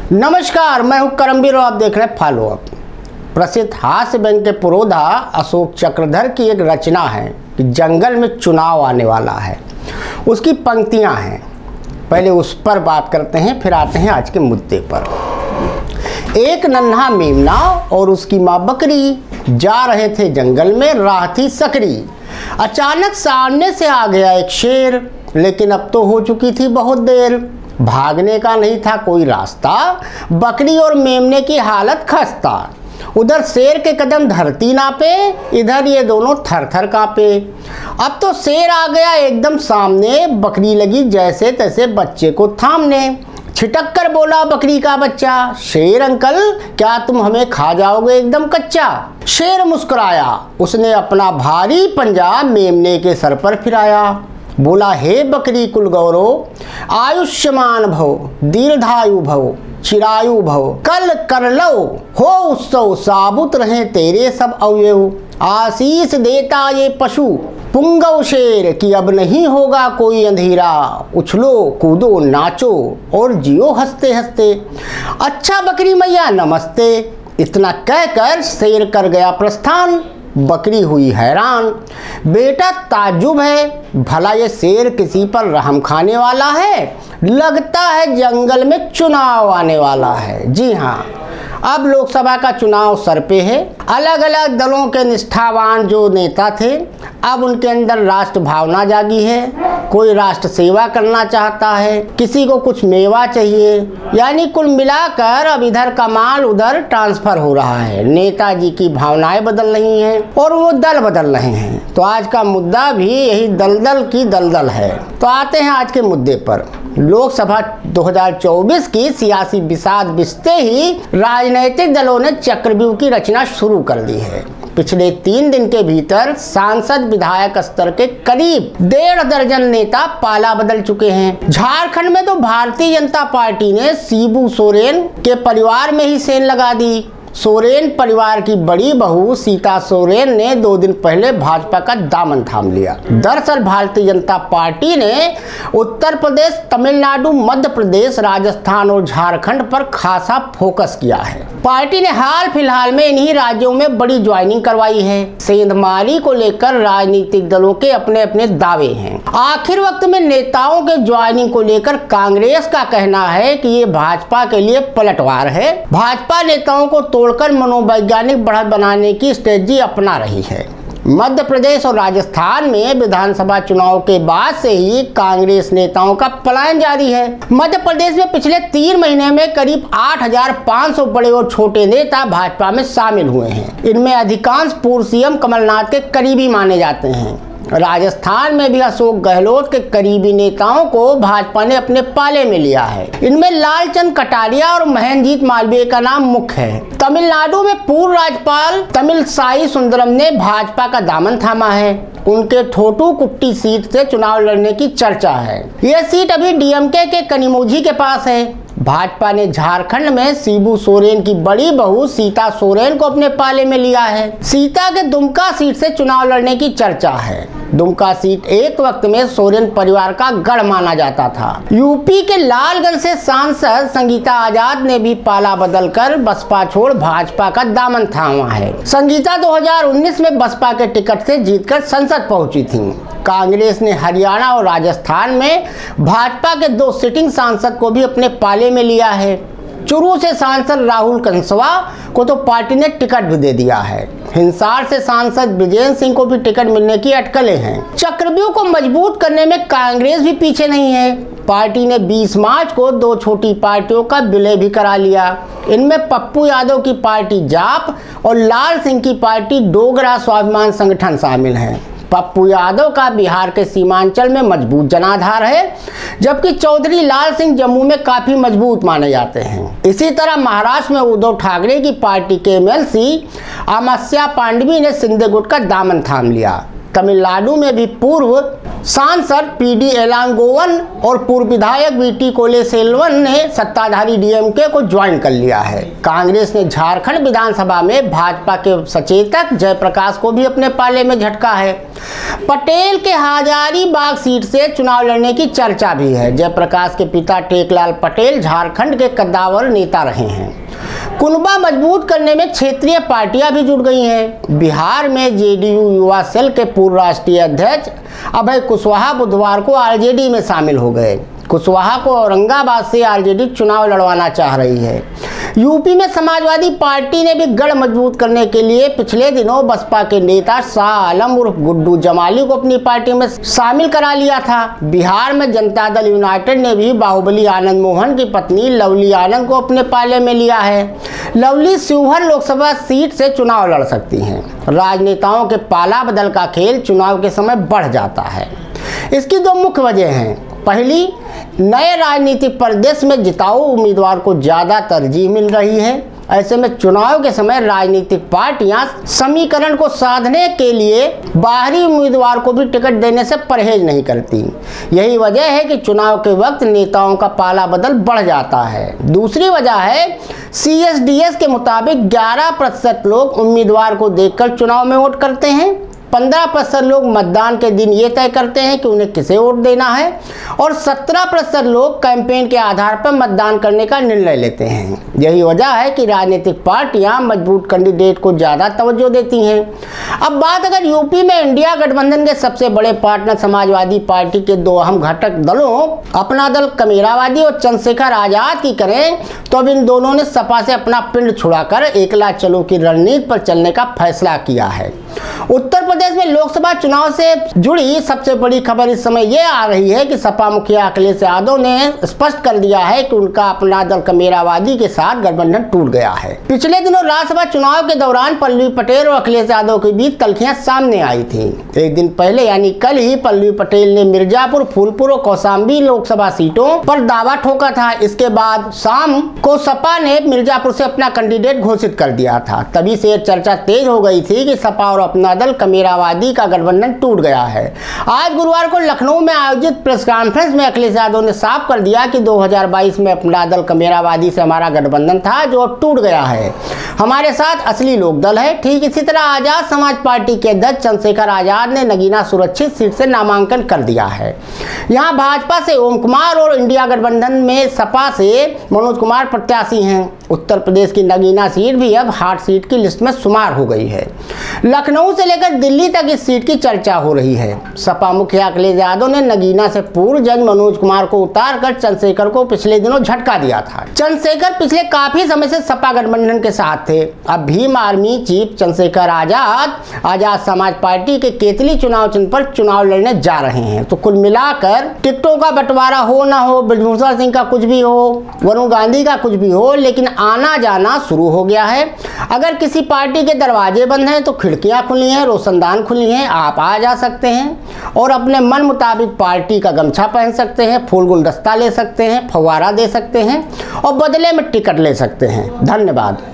नमस्कार, मैं हूं करमवीर और आप देख रहे हैं फॉलो अप। प्रसिद्ध हास्य व्यंग्य के पुरोधा अशोक चक्रधर की एक रचना है कि जंगल में चुनाव आने वाला है। उसकी पंक्तियां हैं, पहले उस पर बात करते हैं, फिर आते हैं आज के मुद्दे पर। एक नन्हा मेमना और उसकी माँ बकरी जा रहे थे जंगल में, राह थी सकरी। अचानक सामने से आ गया एक शेर, लेकिन अब तो हो चुकी थी बहुत देर। भागने का नहीं था कोई रास्ता, बकरी और मेमने की हालत खस्ता। उधर शेर के कदम धरती नापे, इधर ये दोनों थर थर कांपे। अब तो शेर आ गया एकदम सामने, बकरी लगी जैसे तैसे बच्चे को थामने। छिटक कर बोला बकरी का बच्चा, शेर अंकल क्या तुम हमें खा जाओगे एकदम कच्चा। शेर मुस्कुराया, उसने अपना भारी पंजा मेमने के सर पर फिराया। बोला, हे बकरी कुल गौरव, आयुष्मान भव, दीर्घायु भव, चिरायु भव, कल कर लो हो उत्सव, साबुत रहे तेरे सब अवयव। आशीष देता ये पशु पुंगव शेर कि अब नहीं होगा कोई अंधेरा। उछलो कूदो नाचो और जियो हंसते हंसते। अच्छा बकरी मैया नमस्ते। इतना कहकर शेर कर गया प्रस्थान। बकरी हुई हैरान, बेटा ताज्जुब है, भला ये शेर किसी पर रहम खाने वाला है? लगता है जंगल में चुनाव आने वाला है। जी हाँ, अब लोकसभा का चुनाव सर पे है। अलग अलग दलों के निष्ठावान जो नेता थे, अब उनके अंदर राष्ट्र भावना जागी है। कोई राष्ट्र सेवा करना चाहता है, किसी को कुछ मेवा चाहिए, यानी कुल मिलाकर अब इधर कमाल उधर ट्रांसफर हो रहा है। नेताजी की भावनाएं बदल रही हैं और वो दल बदल रहे हैं। तो आज का मुद्दा भी यही दलदल की दलदल है। तो आते हैं आज के मुद्दे पर। लोकसभा 2024 की सियासी बिसात बिसते ही राजनीतिक दलों ने चक्रव्यूह की रचना शुरू कर दी है। पिछले 3 दिन के भीतर सांसद विधायक स्तर के करीब 1.5 दर्जन नेता पाला बदल चुके हैं। झारखंड में तो भारतीय जनता पार्टी ने शिबू सोरेन के परिवार में ही सेंध लगा दी। सोरेन परिवार की बड़ी बहू सीता सोरेन ने 2 दिन पहले भाजपा का दामन थाम लिया। दरअसल भारतीय जनता पार्टी ने उत्तर प्रदेश, तमिलनाडु, मध्य प्रदेश, राजस्थान और झारखंड पर खासा फोकस किया है। पार्टी ने हाल फिलहाल में इन्हीं राज्यों में बड़ी ज्वाइनिंग करवाई है। सेंधमारी को लेकर राजनीतिक दलों के अपने अपने दावे हैं। आखिर वक्त में नेताओं के ज्वाइनिंग को लेकर कांग्रेस का कहना है कि ये भाजपा के लिए पलटवार है। भाजपा नेताओं को तोड़कर मनोवैज्ञानिक बढ़त बनाने की स्ट्रेटजी अपना रही है। मध्य प्रदेश और राजस्थान में विधानसभा चुनाव के बाद से ही कांग्रेस नेताओं का पलायन जारी है। मध्य प्रदेश में पिछले 3 महीने में करीब 8,500 बड़े और छोटे नेता भाजपा में शामिल हुए हैं। इनमें अधिकांश पूर्व सीएम कमलनाथ के करीबी माने जाते हैं। राजस्थान में भी अशोक गहलोत के करीबी नेताओं को भाजपा ने अपने पाले में लिया है। इनमें लालचंद कटारिया और महेंद्रजीत मालवीय का नाम मुख्य है। तमिलनाडु में पूर्व राज्यपाल तमिलसाई सुंदरम ने भाजपा का दामन थामा है। उनके थोटुकुट्टी सीट से चुनाव लड़ने की चर्चा है। यह सीट अभी डीएमके के कनिमोझी के पास है। भाजपा ने झारखंड में शिबू सोरेन की बड़ी बहू सीता सोरेन को अपने पाले में लिया है। सीता के दुमका सीट से चुनाव लड़ने की चर्चा है। दुमका सीट एक वक्त में सोरेन परिवार का गढ़ माना जाता था। यूपी के लालगंज से सांसद संगीता आजाद ने भी पाला बदलकर बसपा छोड़ भाजपा का दामन थामा है। संगीता 2019 में बसपा के टिकट से जीतकर संसद पहुंची थी। कांग्रेस ने हरियाणा और राजस्थान में भाजपा के 2 सिटिंग सांसद को भी अपने पाले में लिया है। चुरू से सांसद राहुल कंसवा को तो पार्टी ने टिकट भी दे दिया है। हिंसार से सांसद ब्रिजेश सिंह को भी टिकट मिलने की अटकलें हैं। चक्रव्यूह को मजबूत करने में कांग्रेस भी पीछे नहीं है। पार्टी ने 20 मार्च को 2 छोटी पार्टियों का विलय भी करा लिया। इनमें पप्पू यादव की पार्टी जाप और लाल सिंह की पार्टी डोगरा स्वाभिमान संगठन शामिल है। पप्पू यादव का बिहार के सीमांचल में मजबूत जनाधार है, जबकि चौधरी लाल सिंह जम्मू में काफी मजबूत माने जाते हैं। इसी तरह महाराष्ट्र में उद्धव ठाकरे की पार्टी के एमएलसी अमस्या पांडवी ने शिंदे गुट का दामन थाम लिया। तमिलनाडु में भी पूर्व सांसद पीडी एलांगोवन और पूर्व विधायक वीटी कोलेसेल्वन ने सत्ताधारी डीएमके को ज्वाइन कर लिया है। कांग्रेस ने झारखंड विधानसभा में भाजपा के सचेतक जयप्रकाश को भी अपने पाले में झटका है। पटेल के हजारीबाग सीट से चुनाव लड़ने की चर्चा भी है। जयप्रकाश के पिता टेकलाल पटेल झारखंड के कद्दावर नेता रहे हैं। कुनबा मजबूत करने में क्षेत्रीय पार्टियां भी जुड़ गई हैं। बिहार में जेडीयू युवा सेल के पूर्व राष्ट्रीय अध्यक्ष अभय कुशवाहा बुधवार को आरजेडी में शामिल हो गए। कुशवाहा को औरंगाबाद से आरजेडी चुनाव लड़वाना चाह रही है। यूपी में समाजवादी पार्टी ने भी गढ़ मजबूत करने के लिए पिछले दिनों बसपा के नेता शाह आलम उर्फ गुड्डू जमाली को अपनी पार्टी में शामिल करा लिया था। बिहार में जनता दल यूनाइटेड ने भी बाहुबली आनंद मोहन की पत्नी लवली आनंद को अपने पाले में लिया है। लवली शिवहर लोकसभा सीट से चुनाव लड़ सकती हैं। राजनेताओं के पाला बदल का खेल चुनाव के समय बढ़ जाता है। इसकी दो मुख्य वजह हैं। पहली, नए राजनीतिक परिदृश्य में जिताऊ उम्मीदवार को ज़्यादा तरजीह मिल रही है। ऐसे में चुनाव के समय राजनीतिक पार्टियां समीकरण को साधने के लिए बाहरी उम्मीदवार को भी टिकट देने से परहेज नहीं करती। यही वजह है कि चुनाव के वक्त नेताओं का पाला बदल बढ़ जाता है। दूसरी वजह है CSDS के मुताबिक 11% लोग उम्मीदवार को देखकर चुनाव में वोट करते हैं। 15% लोग मतदान के दिन ये तय करते हैं कि उन्हें किसे वोट देना है और 17% लोग कैंपेन के आधार पर मतदान करने का निर्णय लेते हैं। यही वजह है कि राजनीतिक पार्टियां मजबूत कैंडिडेट को ज़्यादा तवज्जो देती हैं। अब बात अगर यूपी में इंडिया गठबंधन के सबसे बड़े पार्टनर समाजवादी पार्टी के दो अहम घटक दलों अपना दल कमेरावादी और चंद्रशेखर आजाद की करें तो अब इन दोनों ने सपा से अपना पिंड छुड़ाकर एकला चलो की रणनीति पर चलने का फैसला किया है। उत्तर प्रदेश में लोकसभा चुनाव से जुड़ी सबसे बड़ी खबर इस समय यह आ रही है कि सपा मुखिया अखिलेश यादव ने स्पष्ट कर दिया है कि उनका अपना दल कमेरावादी के साथ गठबंधन टूट गया है। पिछले दिनों राज्यसभा चुनाव के दौरान पल्लवी पटेल और अखिलेश यादव के बीच तल्खियां सामने आई थी। एक दिन पहले यानी कल ही पल्लवी पटेल ने मिर्जापुर, फूलपुर और कौशाम्बी लोकसभा सीटों पर दावा ठोका था। इसके बाद शाम को सपा ने मिर्जापुर से अपना कैंडिडेट घोषित कर दिया था। तभी से चर्चा तेज हो गई थी कि सपा और अपना दल कमेरावादी का गठबंधन टूट गया है। आज गुरुवार को लखनऊ में आयोजित प्रेस कॉन्फ्रेंस में अखिलेश यादव ने साफ कर दिया कि 2022 में अपना दल कमेरावादी से हमारा गठबंधन था जो टूट गया है। हमारे साथ असली लोक दल है। ठीक इसी तरह आजाद समाज पार्टी के अध्यक्ष चंद्रशेखर आजाद ने नगीना सुरक्षित सीट से नामांकन कर दिया है। यहाँ भाजपा से ओम कुमार और इंडिया गठबंधन में सपा से मनोज कुमार प्रत्याशी हैं। उत्तर प्रदेश की नगीना सीट भी अब हॉट सीट की लिस्ट में शुमार हो गई है। लखनऊ से लेकर दिल्ली तक इस सीट की चर्चा हो रही है। सपा मुखिया अखिलेश यादव ने नगीना से पूर्व जज मनोज कुमार को उतारकर चंद्रशेखर को पिछले दिनों झटका दिया था। चंद्रशेखर पिछले काफी समय से सपा गठबंधन के साथ थे। अब Bhim army chief Chandrashekhar Azad Samaj party के केतली चुनाव चिन्ह पर चुनाव लड़ने जा रहे हैं। तो कुल मिलाकर टिकटों का बंटवारा हो ना हो, ब्रजभूषण सिंह का कुछ भी हो, वरुण गांधी का कुछ भी हो, लेकिन आना जाना शुरू हो गया है। अगर किसी पार्टी के दरवाजे बंद हैं तो खिड़कियां खुली हैं, रोशनदान खुली हैं, आप आ जा सकते हैं और अपने मन मुताबिक पार्टी का गमछा पहन सकते हैं, फूल गुलदस्ता ले सकते हैं, फव्वारा दे सकते हैं और बदले में टिकट ले सकते हैं। धन्यवाद।